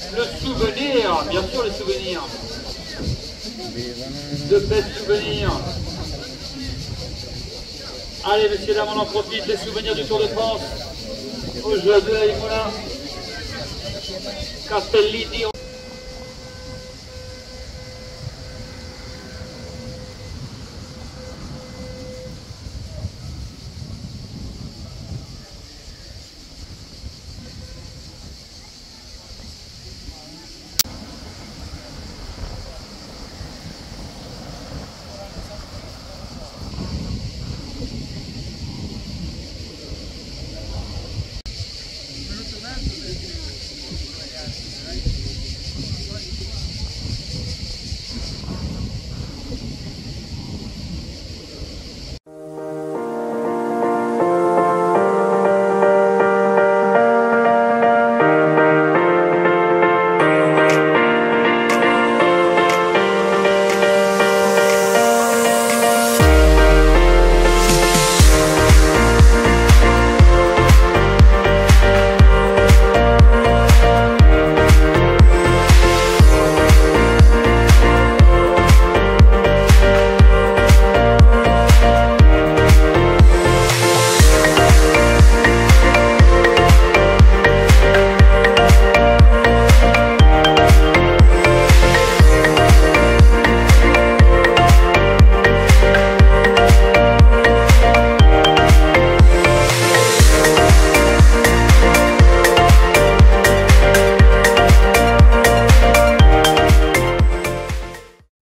Le souvenir, bien sûr le souvenir. De belles souvenirs. Allez, messieurs, dames, on en profite, les souvenirs du Tour de France. Aujourd'hui, voilà. Castellini.